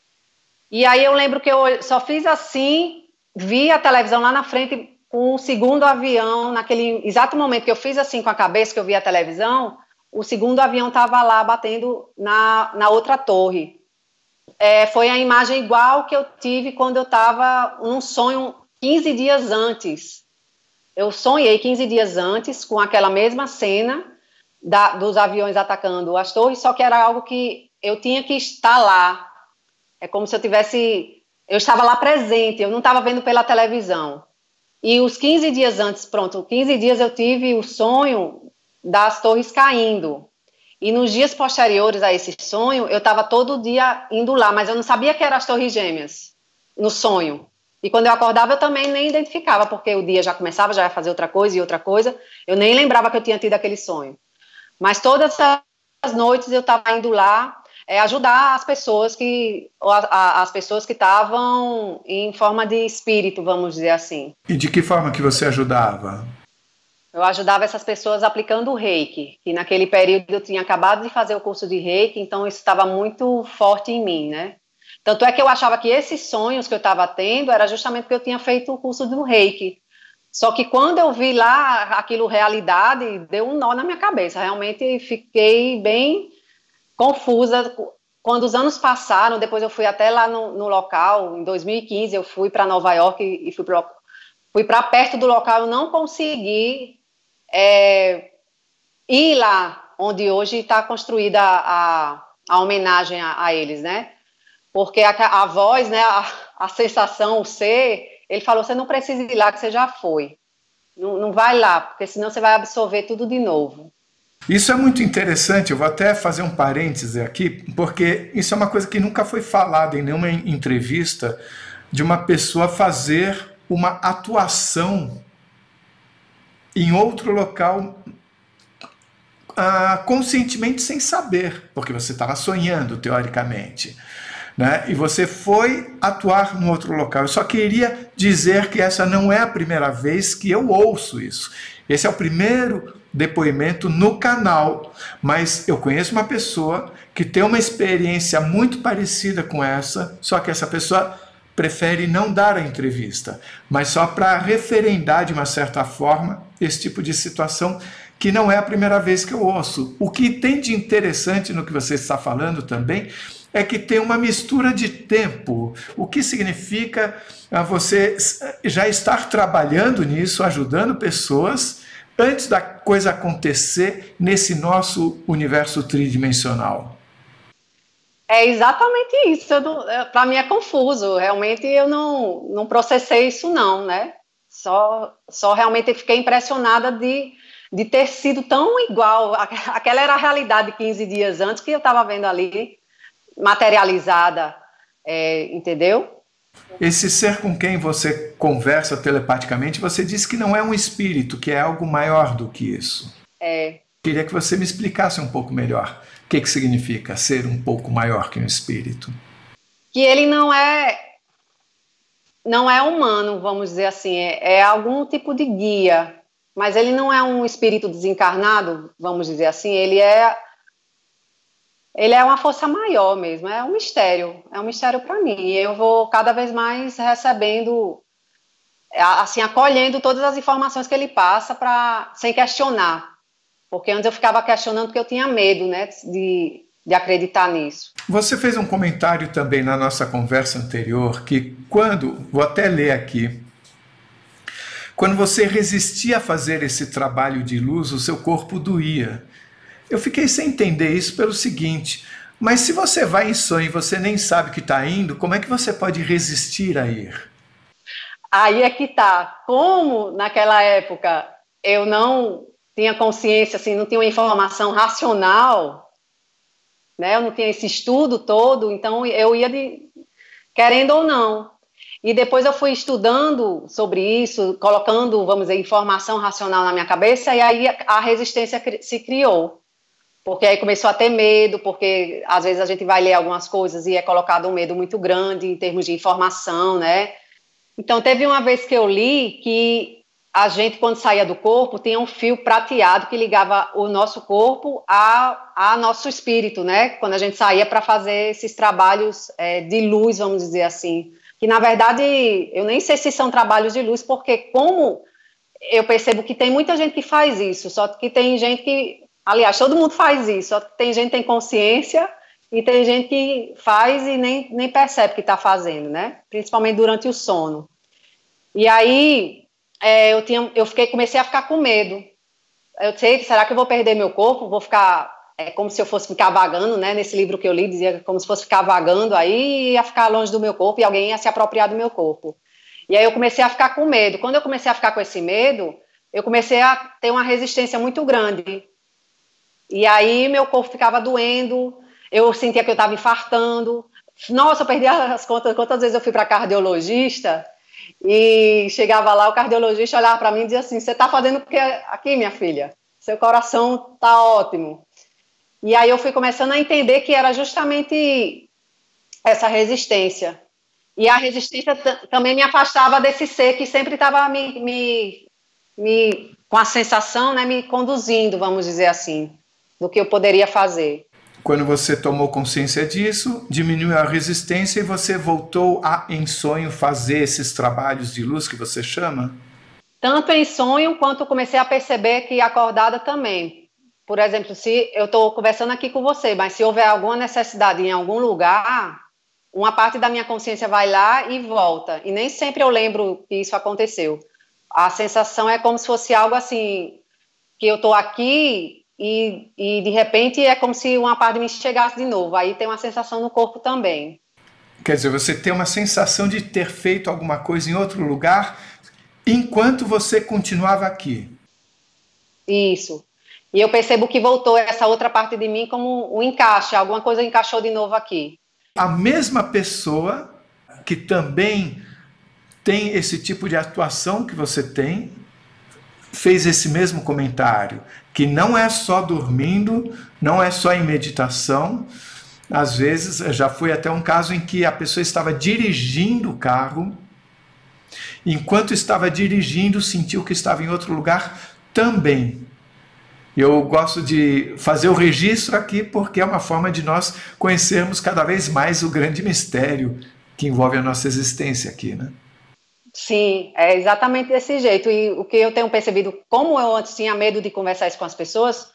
E aí eu lembro que eu só fiz assim, vi a televisão lá na frente com o segundo avião, naquele exato momento que eu fiz assim com a cabeça, que eu vi a televisão, o segundo avião estava lá batendo na, na outra torre. É, foi a imagem igual que eu tive quando eu estava num sonho quinze dias antes. Eu sonhei quinze dias antes com aquela mesma cena da, dos aviões atacando as torres, só que era algo que eu tinha que estar lá. É como se eu tivesse... Eu estava lá presente, eu não estava vendo pela televisão. E os quinze dias antes, pronto, quinze dias eu tive o sonho das torres caindo. E nos dias posteriores a esse sonho, eu estava todo dia indo lá, mas eu não sabia que eram as Torres Gêmeas, no sonho. E quando eu acordava, eu também nem identificava, porque o dia já começava, já ia fazer outra coisa e outra coisa. Eu nem lembrava que eu tinha tido aquele sonho. Mas todas as noites eu estava indo lá, é, ajudar as pessoas que a, a, as pessoas que estavam em forma de espírito, vamos dizer assim. E de que forma que você ajudava? Eu ajudava essas pessoas aplicando o reiki, que naquele período eu tinha acabado de fazer o curso de reiki, então isso estava muito forte em mim, né? Tanto é que eu achava que esses sonhos que eu estava tendo era justamente porque eu tinha feito o curso do reiki. Só que quando eu vi lá aquilo realidade, deu um nó na minha cabeça. Realmente fiquei bem confusa. Quando os anos passaram, depois eu fui até lá no, no local, em dois mil e quinze, eu fui para Nova York e fui para fui para perto do local, eu não consegui é, ir lá onde hoje está construída a, a homenagem a, a eles, né? Porque a, a voz, né, a, a sensação, o ser, ele falou, você não precisa ir lá, que você já foi. Não, não vai lá, porque senão você vai absorver tudo de novo. Isso é muito interessante, eu vou até fazer um parêntese aqui, porque isso é uma coisa que nunca foi falada em nenhuma entrevista de uma pessoa fazer uma atuação em outro local ah, conscientemente sem saber, porque você estava sonhando, teoricamente, né? E você foi atuar no outro local. Eu só queria dizer que essa não é a primeira vez que eu ouço isso. Esse é o primeiro depoimento no canal, mas eu conheço uma pessoa que tem uma experiência muito parecida com essa, só que essa pessoa prefere não dar a entrevista, mas só para referendar de uma certa forma esse tipo de situação, que não é a primeira vez que eu ouço. O que tem de interessante no que você está falando também é que tem uma mistura de tempo, o que significa você já estar trabalhando nisso, ajudando pessoas, antes da coisa acontecer nesse nosso universo tridimensional. É exatamente isso, para mim é confuso, realmente eu não, não processei isso não, né? Só, só realmente fiquei impressionada de, de ter sido tão igual, aquela era a realidade quinze dias antes que eu estava vendo ali, materializada, é, entendeu? Esse ser com quem você conversa telepaticamente, você disse que não é um espírito, que é algo maior do que isso. É. Queria que você me explicasse um pouco melhor o que, que significa ser um pouco maior que um espírito. Que ele não é, não é humano, vamos dizer assim, é, é algum tipo de guia, mas ele não é um espírito desencarnado, vamos dizer assim, ele é, ele é uma força maior mesmo, é um mistério, é um mistério para mim, e eu vou cada vez mais recebendo, assim, acolhendo todas as informações que ele passa pra, sem questionar. Porque antes eu ficava questionando porque eu tinha medo, né, de, de acreditar nisso. Você fez um comentário também na nossa conversa anterior que quando, vou até ler aqui, quando você resistia a fazer esse trabalho de luz, o seu corpo doía. Eu fiquei sem entender isso pelo seguinte, mas se você vai em sonho e você nem sabe que está indo, como é que você pode resistir a ir? Aí é que tá. Como naquela época eu não tinha consciência, assim, não tinha uma informação racional, né? Eu não tinha esse estudo todo, então eu ia de, querendo ou não. E depois eu fui estudando sobre isso, colocando, vamos dizer, informação racional na minha cabeça, e aí a resistência se criou. Porque aí começou a ter medo, porque às vezes a gente vai ler algumas coisas e é colocado um medo muito grande em termos de informação, né? Então teve uma vez que eu li que a gente, quando saía do corpo, tinha um fio prateado que ligava o nosso corpo a, a nosso espírito, né? Quando a gente saía para fazer esses trabalhos é, de luz, vamos dizer assim. Que, na verdade, eu nem sei se são trabalhos de luz, porque como eu percebo que tem muita gente que faz isso, só que tem gente que, aliás, todo mundo faz isso, só que tem gente que tem consciência e tem gente que faz e nem, nem percebe que está fazendo, né? Principalmente durante o sono. E aí, é, eu, tinha, eu fiquei, comecei a ficar com medo. Eu sei, será que eu vou perder meu corpo? Vou ficar... É como se eu fosse ficar vagando, né? Nesse livro que eu li, dizia como se fosse ficar vagando, aí ia ficar longe do meu corpo e alguém ia se apropriar do meu corpo. E aí eu comecei a ficar com medo. Quando eu comecei a ficar com esse medo, eu comecei a ter uma resistência muito grande. E aí meu corpo ficava doendo, eu sentia que eu estava infartando. Nossa, eu perdi as contas, quantas vezes eu fui para cardiologista e chegava lá, o cardiologista olhava para mim e dizia assim, você está fazendo o que aqui, minha filha? Seu coração está ótimo. E aí eu fui começando a entender que era justamente essa resistência. E a resistência também me afastava desse ser que sempre estava me, me, me, com a sensação, né, me conduzindo, vamos dizer assim, do que eu poderia fazer. Quando você tomou consciência disso, diminuiu a resistência e você voltou a, em sonho, fazer esses trabalhos de luz que você chama? Tanto em sonho, quanto comecei a perceber que acordada também. Por exemplo, se eu estou conversando aqui com você, mas se houver alguma necessidade em algum lugar, uma parte da minha consciência vai lá e volta. E nem sempre eu lembro que isso aconteceu. A sensação é como se fosse algo assim, que eu estou aqui e, e de repente é como se uma parte de mim chegasse de novo. Aí tem uma sensação no corpo também. Quer dizer, você tem uma sensação de ter feito alguma coisa em outro lugar enquanto você continuava aqui. Isso. E eu percebo que voltou essa outra parte de mim como um encaixe, alguma coisa encaixou de novo aqui. A mesma pessoa que também tem esse tipo de atuação que você tem, fez esse mesmo comentário, que não é só dormindo, não é só em meditação. Às vezes, já foi até um caso em que a pessoa estava dirigindo o carro, enquanto estava dirigindo, sentiu que estava em outro lugar também. Eu gosto de fazer o registro aqui porque é uma forma de nós conhecermos cada vez mais o grande mistério que envolve a nossa existência aqui, né? Sim, é exatamente desse jeito. E o que eu tenho percebido, como eu antes tinha medo de conversar isso com as pessoas,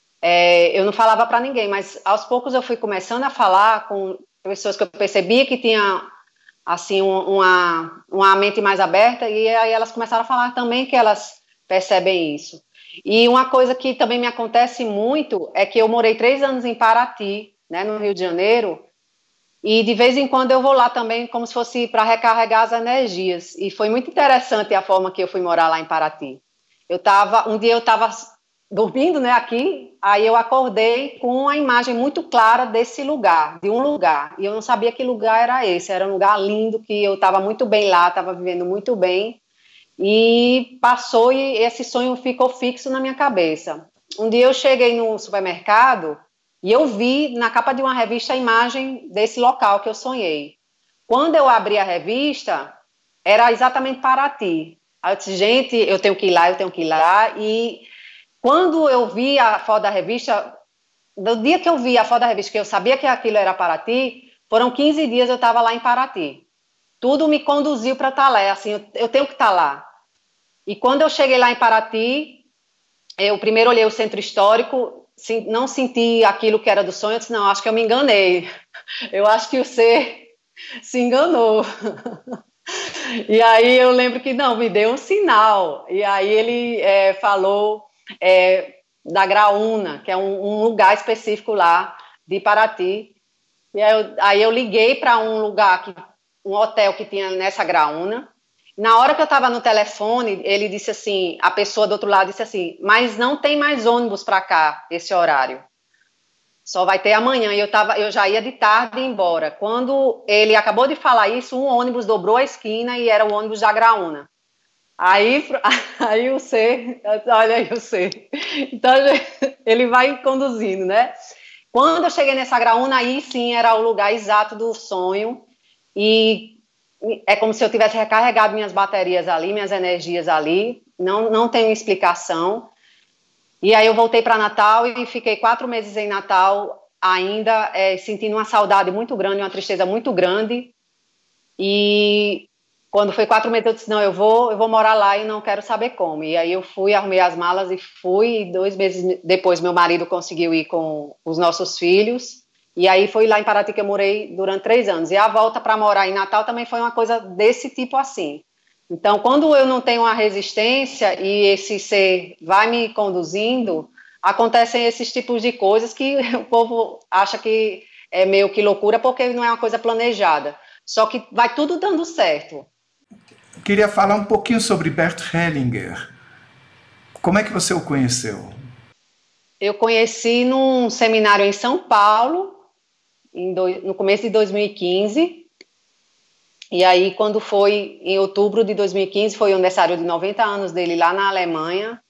é, eu não falava para ninguém, mas aos poucos eu fui começando a falar com pessoas que eu percebia que tinham assim, uma, uma mente mais aberta, e aí elas começaram a falar também que elas percebem isso. E uma coisa que também me acontece muito é que eu morei três anos em Paraty, né, no Rio de Janeiro, e de vez em quando eu vou lá também como se fosse para recarregar as energias. E foi muito interessante a forma que eu fui morar lá em Paraty. Eu tava, um dia eu estava dormindo, né, aqui, aí eu acordei com uma imagem muito clara desse lugar, de um lugar, e eu não sabia que lugar era esse. Era um lugar lindo, que eu estava muito bem lá, estava vivendo muito bem. E passou e esse sonho ficou fixo na minha cabeça. Um dia eu cheguei no supermercado e eu vi na capa de uma revista a imagem desse local que eu sonhei. Quando eu abri a revista, era exatamente Paraty. Aí eu disse, gente, eu tenho que ir lá, eu tenho que ir lá. E quando eu vi a foto da revista, do dia que eu vi a foto da revista, que eu sabia que aquilo era Paraty, foram quinze dias eu estava lá em Paraty. Tudo me conduziu para estar lá, assim, eu, eu tenho que estar lá. E quando eu cheguei lá em Paraty, eu primeiro olhei o centro histórico, não senti aquilo que era do sonho, eu disse, não, acho que eu me enganei. Eu acho que o ser se enganou. E aí eu lembro que, não, me deu um sinal. E aí ele é, falou é, da Graúna, que é um, um lugar específico lá de Paraty. E aí eu, aí eu liguei para um lugar, que, um hotel que tinha nessa Graúna. Na hora que eu estava no telefone, ele disse assim, a pessoa do outro lado disse assim, mas não tem mais ônibus para cá, esse horário. só vai ter amanhã, e eu, tava, eu já ia de tarde embora. Quando ele acabou de falar isso, um ônibus dobrou a esquina e era o ônibus da Graúna. Aí, aí o C, olha aí o C, então ele vai conduzindo, né? Quando eu cheguei nessa Graúna, aí sim era o lugar exato do sonho, e é como se eu tivesse recarregado minhas baterias ali, minhas energias ali, não, não tem explicação. E aí eu voltei para Natal e fiquei quatro meses em Natal ainda, é, sentindo uma saudade muito grande, uma tristeza muito grande. E quando foi quatro meses eu disse, não, eu vou, eu vou morar lá e não quero saber como. E aí eu fui, arrumei as malas e fui, e dois meses depois meu marido conseguiu ir com os nossos filhos. E aí foi lá em Paraty que eu morei durante três anos. E a volta para morar em Natal também foi uma coisa desse tipo assim. Então, quando eu não tenho uma resistência e esse ser vai me conduzindo, acontecem esses tipos de coisas que o povo acha que é meio que loucura, porque não é uma coisa planejada. Só que vai tudo dando certo. Queria falar um pouquinho sobre Bert Hellinger. Como é que você o conheceu? Eu conheci num seminário em São Paulo, em do... no começo de dois mil e quinze. E aí, quando foi em outubro de dois mil e quinze, foi o aniversário de noventa anos dele lá na Alemanha,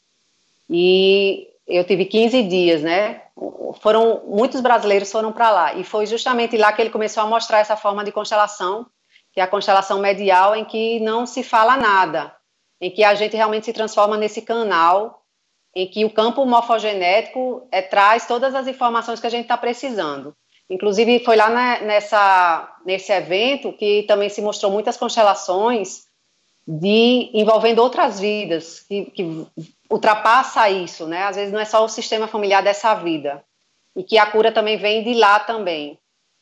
e eu tive quinze dias, né? Foram, muitos brasileiros foram para lá, e foi justamente lá que ele começou a mostrar essa forma de constelação, que é a constelação medial, em que não se fala nada, em que a gente realmente se transforma nesse canal, em que o campo morfogenético é, traz todas as informações que a gente está precisando. Inclusive, foi lá na, nessa, nesse evento que também se mostrou muitas constelações de, envolvendo outras vidas, que, que ultrapassa isso, né? Às vezes não é só o sistema familiar dessa vida, e que a cura também vem de lá também.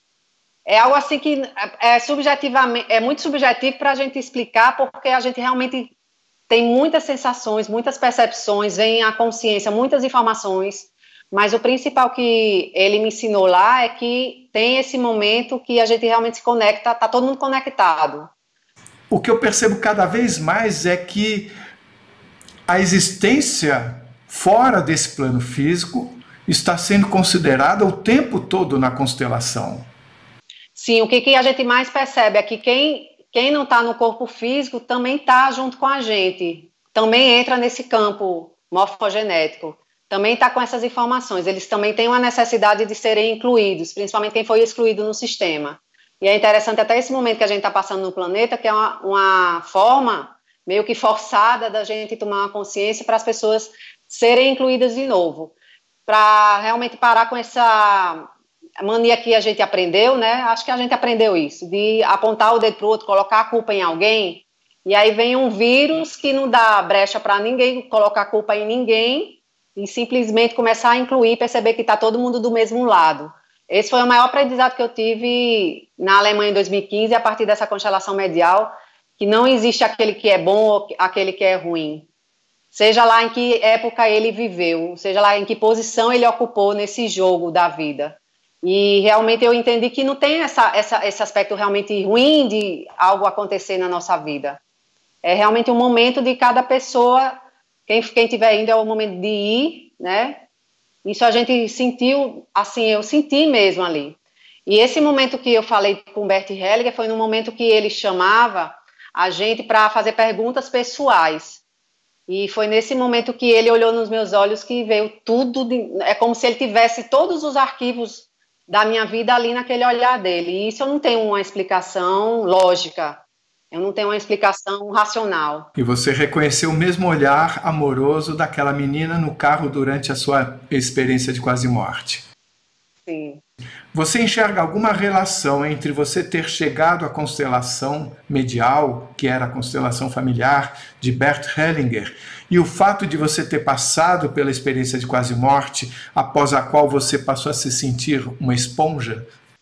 É algo assim que é, subjetivamente, é muito subjetivo para a gente explicar, porque a gente realmente tem muitas sensações, muitas percepções, vem a consciência, muitas informações. Mas o principal que ele me ensinou lá é que tem esse momento que a gente realmente se conecta, está todo mundo conectado. O que eu percebo cada vez mais é que a existência fora desse plano físico está sendo considerada o tempo todo na constelação. Sim, o que, que a gente mais percebe é que quem, quem não está no corpo físico também está junto com a gente, também entra nesse campo morfogenético. Também está com essas informações, eles também têm uma necessidade de serem incluídos, principalmente quem foi excluído no sistema. E é interessante até esse momento que a gente está passando no planeta, que é uma, uma forma meio que forçada da gente tomar uma consciência para as pessoas serem incluídas de novo, para realmente parar com essa mania que a gente aprendeu, né? Acho que a gente aprendeu isso, de apontar o dedo para o outro, colocar a culpa em alguém, e aí vem um vírus que não dá brecha para ninguém colocar a culpa em ninguém, e simplesmente começar a incluir, perceber que está todo mundo do mesmo lado. Esse foi o maior aprendizado que eu tive na Alemanha em dois mil e quinze, a partir dessa constelação medial, que não existe aquele que é bom ou aquele que é ruim. Seja lá em que época ele viveu, seja lá em que posição ele ocupou nesse jogo da vida. E realmente eu entendi que não tem essa, essa, esse aspecto realmente ruim de algo acontecer na nossa vida. É realmente um momento de cada pessoa. Quem, quem tiver indo é o momento de ir, né? Isso a gente sentiu, assim, eu senti mesmo ali. E esse momento que eu falei com o Bert Hellinger foi no momento que ele chamava a gente para fazer perguntas pessoais. E foi nesse momento que ele olhou nos meus olhos que veio tudo, de, é como se ele tivesse todos os arquivos da minha vida ali naquele olhar dele. E isso eu não tenho uma explicação lógica. Eu não tenho uma explicação racional. E você reconheceu o mesmo olhar amoroso daquela menina no carro durante a sua experiência de quase morte. Sim. Você enxerga alguma relação entre você ter chegado à constelação medial, que era a constelação familiar de Bert Hellinger, e o fato de você ter passado pela experiência de quase morte, após a qual você passou a se sentir uma esponja?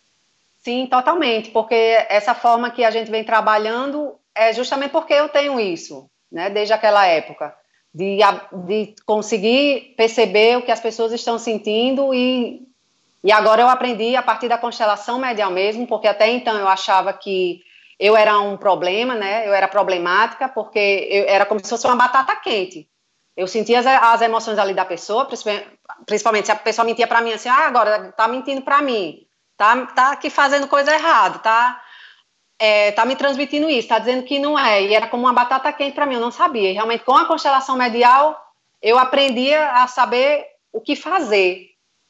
Sim, totalmente, porque essa forma que a gente vem trabalhando é justamente porque eu tenho isso, né, desde aquela época, de, de conseguir perceber o que as pessoas estão sentindo e, e agora eu aprendi a partir da constelação medial mesmo, porque até então eu achava que eu era um problema, né, eu era problemática, porque eu, era como se fosse uma batata quente. Eu sentia as, as emoções ali da pessoa, principalmente se a pessoa mentia para mim assim, ah, agora tá mentindo para mim, tá, tá aqui fazendo coisa errada, tá, é, tá me transmitindo isso, tá dizendo que não é, e era como uma batata quente para mim, eu não sabia, e realmente com a constelação medial eu aprendia a saber o que fazer,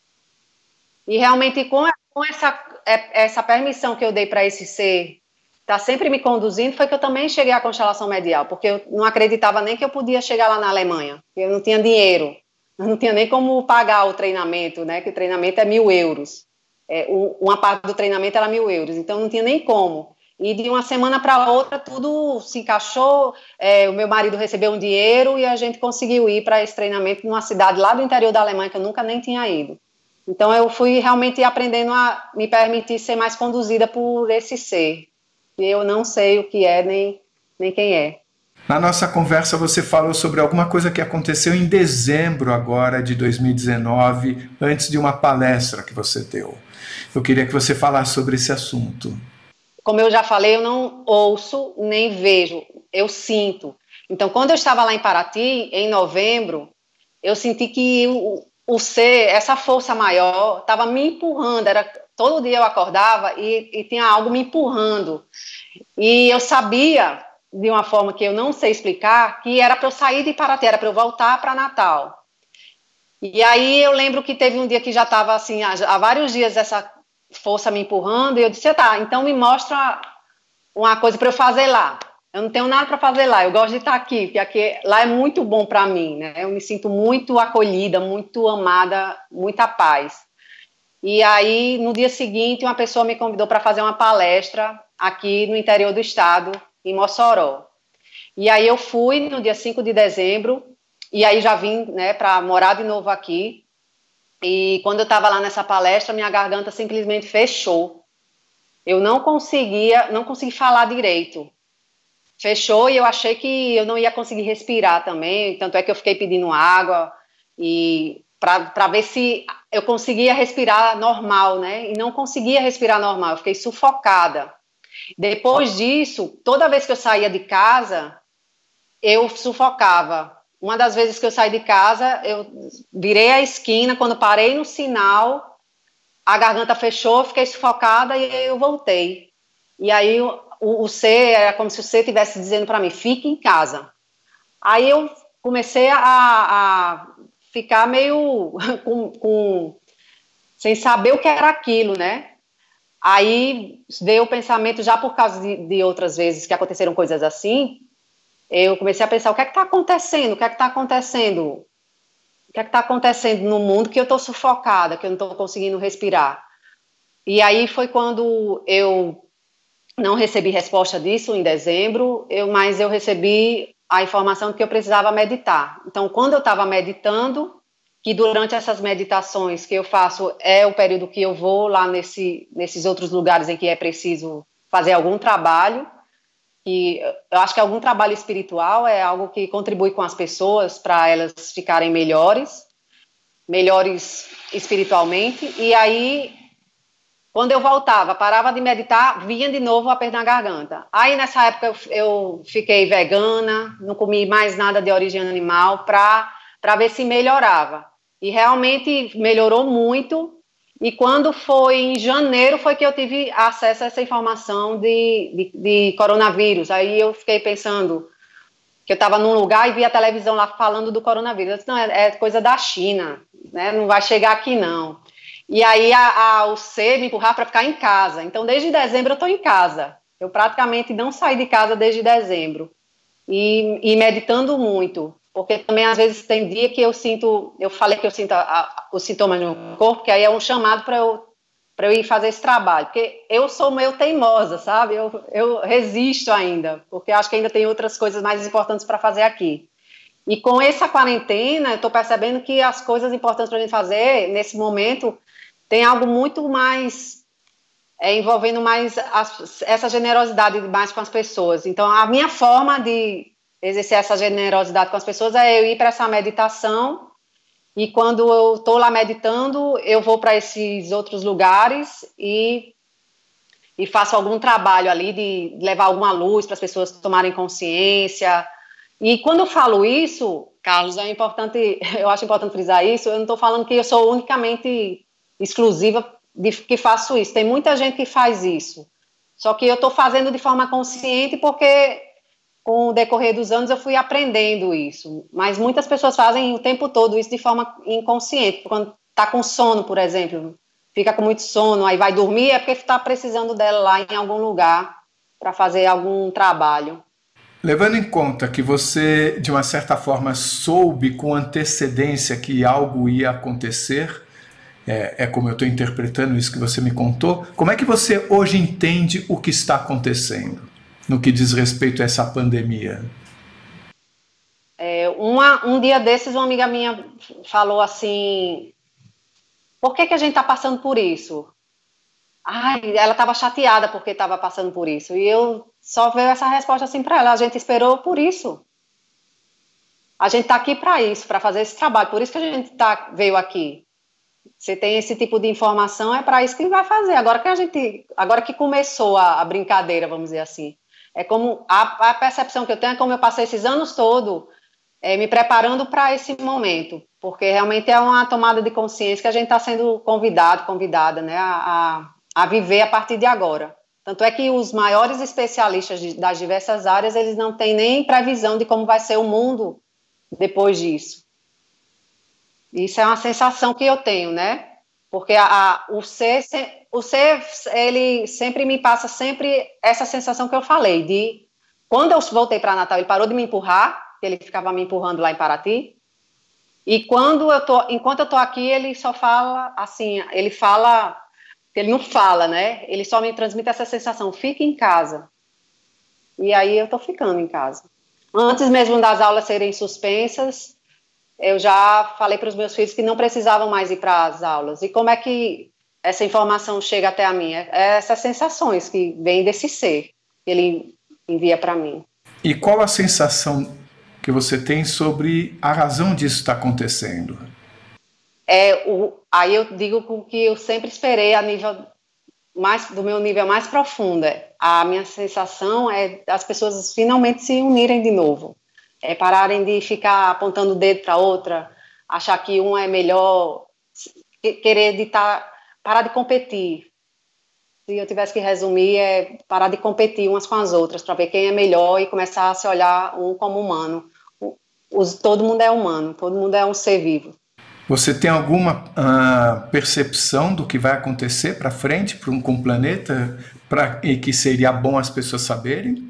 e realmente com, com essa, essa permissão que eu dei para esse ser tá sempre me conduzindo, foi que eu também cheguei à constelação medial, porque eu não acreditava nem que eu podia chegar lá na Alemanha, eu não tinha dinheiro, eu não tinha nem como pagar o treinamento, né, que o treinamento é mil euros, é, uma parte do treinamento era mil euros, então não tinha nem como, e de uma semana para outra tudo se encaixou, é, o meu marido recebeu um dinheiro e a gente conseguiu ir para esse treinamento numa cidade lá do interior da Alemanha, que eu nunca nem tinha ido. Então eu fui realmente aprendendo a me permitir ser mais conduzida por esse ser, e eu não sei o que é, nem, nem quem é. Na nossa conversa você falou sobre alguma coisa que aconteceu em dezembro agora de dois mil e dezenove, antes de uma palestra que você deu. Eu queria que você falasse sobre esse assunto. Como eu já falei, eu não ouço nem vejo, eu sinto. Então, quando eu estava lá em Paraty, em novembro, eu senti que o, o ser, essa força maior, estava me empurrando, era... Todo dia eu acordava e, e tinha algo me empurrando. E eu sabia, de uma forma que eu não sei explicar, que era para eu sair de Paraty, era para eu voltar para Natal. E aí eu lembro que teve um dia que já estava assim, há, há vários dias essa força me empurrando, e eu disse, tá, então me mostra uma coisa para eu fazer lá. Eu não tenho nada para fazer lá, eu gosto de estar aqui, porque aqui, lá é muito bom para mim, né? Eu me sinto muito acolhida, muito amada, muita paz. E aí, no dia seguinte, uma pessoa me convidou para fazer uma palestra aqui no interior do estado, em Mossoró. E aí eu fui no dia cinco de dezembro, e aí já vim, né, para morar de novo aqui. E quando eu estava lá nessa palestra, minha garganta simplesmente fechou. Eu não conseguia, não consegui falar direito. Fechou e eu achei que eu não ia conseguir respirar também, tanto é que eu fiquei pedindo água e... para ver se eu conseguia respirar normal, né? E não conseguia respirar normal, eu fiquei sufocada. Depois disso, toda vez que eu saía de casa, eu sufocava. Uma das vezes que eu saí de casa, eu virei a esquina, quando parei no sinal, a garganta fechou, fiquei sufocada e eu voltei. E aí o, o ser, era como se o ser estivesse dizendo para mim, fique em casa. Aí eu comecei a... a ficar meio com, com, sem saber o que era aquilo, né? Aí veio o pensamento, já por causa de, de outras vezes que aconteceram coisas assim, eu comecei a pensar, o que é que está acontecendo? O que é que está acontecendo? O que é que está acontecendo no mundo que eu estou sufocada, que eu não estou conseguindo respirar? E aí foi quando eu não recebi resposta disso em dezembro, eu, mas eu recebi a informação de que eu precisava meditar. Então, quando eu estava meditando, que durante essas meditações que eu faço é o período que eu vou lá nesse, nesses outros lugares em que é preciso fazer algum trabalho, e eu acho que algum trabalho espiritual é algo que contribui com as pessoas para elas ficarem melhores, melhores espiritualmente, e aí... Quando eu voltava, parava de meditar, vinha de novo a perder a garganta. Aí, nessa época, eu, eu fiquei vegana, não comi mais nada de origem animal para para ver se melhorava. E realmente melhorou muito. E quando foi em janeiro, foi que eu tive acesso a essa informação de, de, de coronavírus. Aí eu fiquei pensando que eu estava num lugar e vi a televisão lá falando do coronavírus. Eu disse, não, é, é coisa da China, né? Não vai chegar aqui, não. E aí a, a, o ser me empurrar para ficar em casa. Então, desde dezembro eu estou em casa. Eu praticamente não saí de casa desde dezembro. E, e meditando muito. Porque também, às vezes, tem dia que eu sinto... Eu falei que eu sinto a, a, os sintomas no corpo, que aí é um chamado para eu, para eu ir fazer esse trabalho. Porque eu sou meio teimosa, sabe? Eu, eu resisto ainda. Porque acho que ainda tem outras coisas mais importantes para fazer aqui. E com essa quarentena, eu estou percebendo que as coisas importantes para a gente fazer, nesse momento... tem algo muito mais, é, envolvendo mais as, essa generosidade mais com as pessoas. Então, a minha forma de exercer essa generosidade com as pessoas é eu ir para essa meditação, e quando eu estou lá meditando, eu vou para esses outros lugares e, e faço algum trabalho ali de levar alguma luz para as pessoas tomarem consciência, E quando eu falo isso, Carlos, é importante, eu acho importante frisar isso, eu não estou falando que eu sou unicamente exclusiva de que faço isso. Tem muita gente que faz isso. Só que eu estou fazendo de forma consciente porque com o decorrer dos anos eu fui aprendendo isso. Mas muitas pessoas fazem o tempo todo isso de forma inconsciente. Quando está com sono, por exemplo, fica com muito sono, aí vai dormir, é porque está precisando dela lá em algum lugar para fazer algum trabalho. Levando em conta que você, de uma certa forma, soube com antecedência que algo ia acontecer, é, é como eu estou interpretando isso que você me contou, como é que você hoje entende o que está acontecendo no que diz respeito a essa pandemia? É, uma, um dia desses, uma amiga minha falou assim, por que, que a gente está passando por isso? Ai, ela estava chateada porque estava passando por isso. E eu só veio essa resposta assim para ela, a gente esperou por isso. A gente está aqui para isso, para fazer esse trabalho, por isso que a gente tá, veio aqui. Você tem esse tipo de informação, é para isso que vai fazer. Agora que a gente, agora que começou a, a brincadeira, vamos dizer assim, é como a, a percepção que eu tenho é como eu passei esses anos todos é, me preparando para esse momento, porque realmente é uma tomada de consciência que a gente está sendo convidado, convidada, né, a, a, a viver a partir de agora. Tanto é que os maiores especialistas de, das diversas áreas, eles não têm nem previsão de como vai ser o mundo depois disso. Isso é uma sensação que eu tenho, né? Porque a, a, o ser, o ser, ele sempre me passa sempre essa sensação que eu falei, de quando eu voltei para Natal, ele parou de me empurrar, ele ficava me empurrando lá em Paraty, e quando eu tô, enquanto eu tô aqui, ele só fala assim, ele fala, ele não fala, né? Ele só me transmite essa sensação, fique em casa. E aí eu tô ficando em casa. Antes mesmo das aulas serem suspensas, eu já falei para os meus filhos que não precisavam mais ir para as aulas. E como é que essa informação chega até a mim? É essas sensações que vêm desse ser que ele envia para mim. E qual a sensação que você tem sobre a razão disso estar acontecendo? É, o, aí eu digo o que eu sempre esperei a nível mais, do meu nível mais profundo. A minha sensação é as pessoas finalmente se unirem de novo. É pararem de ficar apontando o dedo para outra, achar que um é melhor, querer editar, parar de competir. Se eu tivesse que resumir, é parar de competir umas com as outras, para ver quem é melhor e começar a se olhar um como humano. Os, todo mundo é humano, todo mundo é um ser vivo. Você tem alguma uh, percepção do que vai acontecer para frente pra um, com o planeta pra, e que seria bom as pessoas saberem?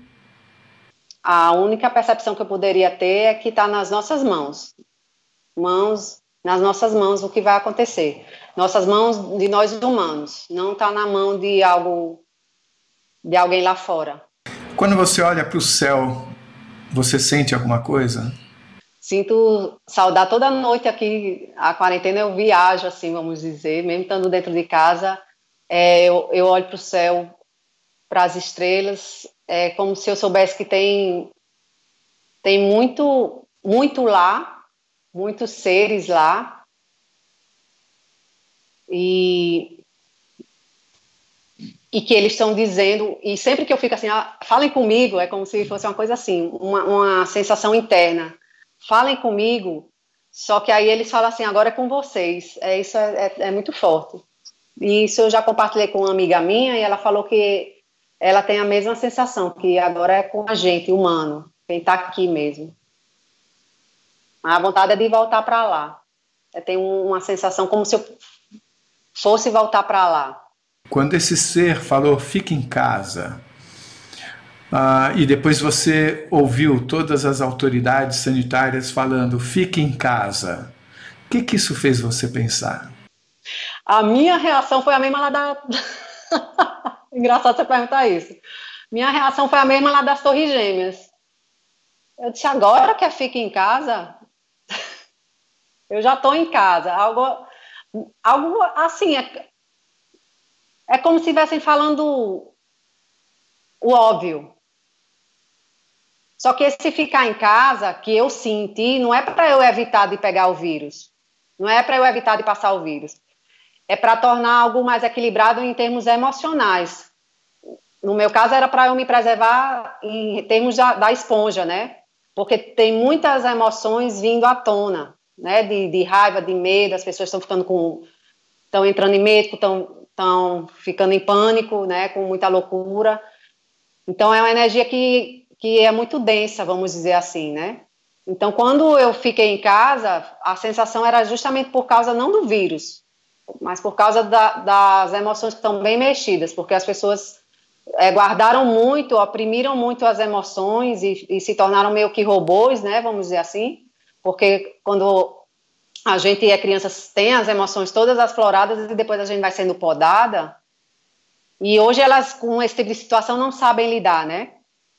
A única percepção que eu poderia ter é que está nas nossas mãos. Mãos, nas nossas mãos o que vai acontecer. Nossas mãos de nós humanos. Não está na mão de algo, de alguém lá fora. Quando você olha para o céu, você sente alguma coisa? Sinto saudade toda noite aqui. A quarentena eu viajo, assim, vamos dizer, mesmo estando dentro de casa, é, eu, eu olho para o céu, para as estrelas. É como se eu soubesse que tem, tem muito, muito lá, muitos seres lá. E, e que eles estão dizendo, e sempre que eu fico assim, ah, falem comigo, é como se fosse uma coisa assim, uma, uma sensação interna. Falem comigo, só que aí eles falam assim, agora é com vocês. É, isso é, é, é muito forte. E isso eu já compartilhei com uma amiga minha, e ela falou que ela tem a mesma sensação, que agora é com a gente, humano, quem está aqui mesmo. A vontade é de voltar para lá. Eu tenho uma sensação como se eu fosse voltar para lá. Quando esse ser falou, fique em casa, ah, e depois você ouviu todas as autoridades sanitárias falando, fique em casa, o que, que isso fez você pensar? A minha reação foi a mesma lá da... Engraçado você perguntar isso. Minha reação foi a mesma lá das Torres Gêmeas. Eu disse, agora que fica em casa? Eu já estou em casa. Algo, algo assim, é, é como se estivessem falando o óbvio. Só que esse ficar em casa, que eu senti, não é para eu evitar de pegar o vírus. Não é para eu evitar de passar o vírus. É para tornar algo mais equilibrado em termos emocionais. No meu caso, era para eu me preservar em termos da, da esponja, né? porque tem muitas emoções vindo à tona, né? De, de raiva, de medo, as pessoas estão ficando com, estão entrando em medo, estão, estão ficando em pânico, né? Com muita loucura. Então é uma energia que, que é muito densa, vamos dizer assim, né? Então quando eu fiquei em casa, a sensação era justamente por causa não do vírus, mas por causa da, das emoções que estão bem mexidas, porque as pessoas é, guardaram muito, oprimiram muito as emoções e, e se tornaram meio que robôs, né, vamos dizer assim, porque quando a gente é criança tem as emoções todas afloradas e depois a gente vai sendo podada, e hoje elas com esse tipo de situação não sabem lidar, né?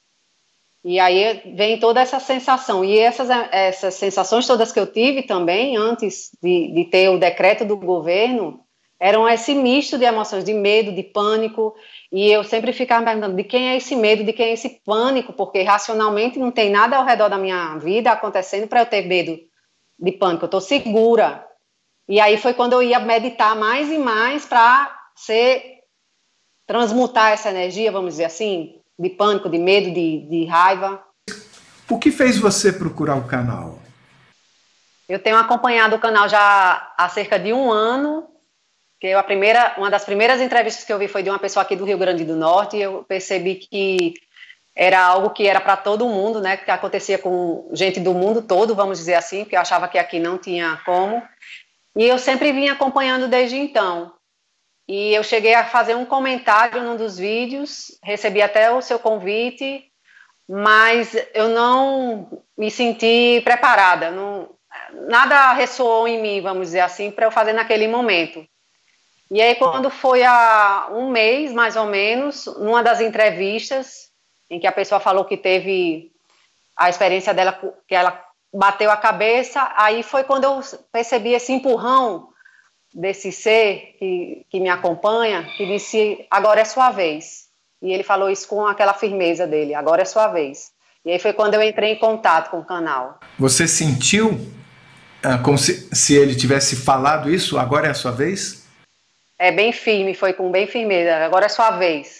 E aí vem toda essa sensação, e essas, essas sensações todas que eu tive também, antes de, de ter o decreto do governo, eram esse misto de emoções, de medo, de pânico, e eu sempre ficava me perguntando de quem é esse medo, de quem é esse pânico, porque racionalmente não tem nada ao redor da minha vida acontecendo para eu ter medo de pânico, eu estou segura. E aí foi quando eu ia meditar mais e mais para ser, transmutar essa energia, vamos dizer assim, de pânico, de medo, de, de raiva. O que fez você procurar o canal? Eu tenho acompanhado o canal já há cerca de um ano, que eu, a primeira, uma das primeiras entrevistas que eu vi foi de uma pessoa aqui do Rio Grande do Norte, e eu percebi que era algo que era para todo mundo, né, que acontecia com gente do mundo todo, vamos dizer assim, porque eu achava que aqui não tinha como, e eu sempre vim acompanhando desde então. E eu cheguei a fazer um comentário num dos vídeos, recebi até o seu convite, mas eu não me senti preparada, não, nada ressoou em mim, vamos dizer assim, para eu fazer naquele momento. E aí quando foi há um mês, mais ou menos, numa das entrevistas, em que a pessoa falou que teve a experiência dela, que ela bateu a cabeça, aí foi quando eu percebi esse empurrão desse ser que, que me acompanha, que disse, agora é sua vez. E ele falou isso com aquela firmeza dele, agora é sua vez. E aí foi quando eu entrei em contato com o canal. Você sentiu ah, como se, se ele tivesse falado isso, agora é a sua vez? É bem firme, foi com bem firmeza, agora é sua vez.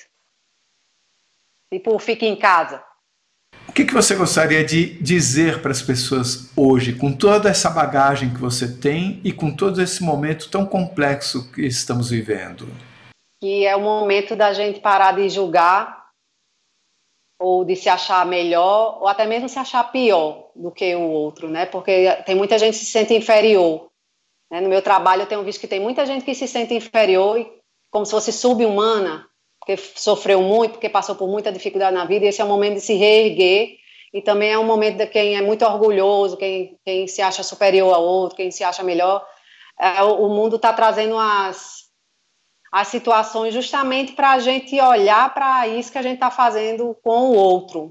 Tipo, fique em casa. O que, que você gostaria de dizer para as pessoas hoje, com toda essa bagagem que você tem e com todo esse momento tão complexo que estamos vivendo? Que é o momento da gente parar de julgar ou de se achar melhor ou até mesmo se achar pior do que o outro, né? Porque tem muita gente que se sente inferior. Né? No meu trabalho eu tenho visto que tem muita gente que se sente inferior e como se fosse sub-humana, porque sofreu muito, porque passou por muita dificuldade na vida, e esse é o momento de se reerguer, e também é um momento de quem é muito orgulhoso, quem, quem se acha superior ao outro, quem se acha melhor. É, o, o mundo está trazendo as, as situações justamente para a gente olhar para isso que a gente está fazendo com o outro.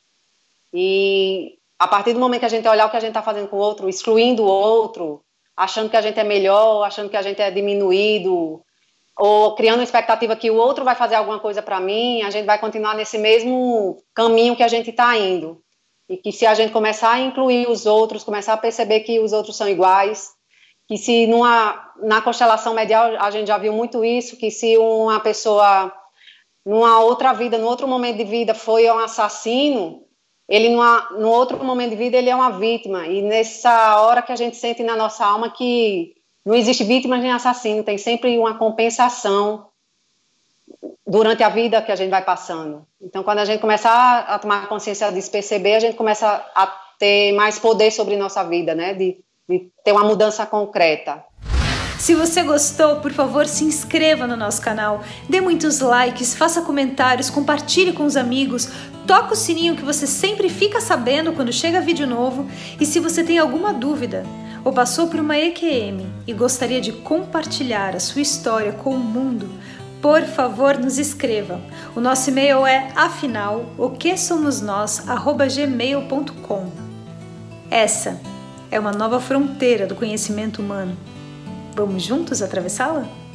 E a partir do momento que a gente olhar o que a gente está fazendo com o outro, excluindo o outro, achando que a gente é melhor, achando que a gente é diminuído, ou criando uma expectativa que o outro vai fazer alguma coisa para mim, a gente vai continuar nesse mesmo caminho que a gente está indo. E que se a gente começar a incluir os outros, começar a perceber que os outros são iguais, que se numa, na constelação medial a gente já viu muito isso, que se uma pessoa numa outra vida, num outro momento de vida foi um assassino, ele numa, num outro momento de vida ele é uma vítima. E nessa hora que a gente sente na nossa alma que não existe vítima nem assassino, tem sempre uma compensação durante a vida que a gente vai passando. Então, quando a gente começar a tomar consciência disso, perceber, a gente começa a ter mais poder sobre nossa vida, né? De, de ter uma mudança concreta. Se você gostou, por favor, se inscreva no nosso canal, dê muitos likes, faça comentários, compartilhe com os amigos, toca o sininho que você sempre fica sabendo quando chega vídeo novo, e se você tem alguma dúvida ou passou por uma E Q M e gostaria de compartilhar a sua história com o mundo, por favor, nos escreva. O nosso e-mail é afinal o que somos nós arroba gmail ponto com. Essa é uma nova fronteira do conhecimento humano. Vamos juntos atravessá-la?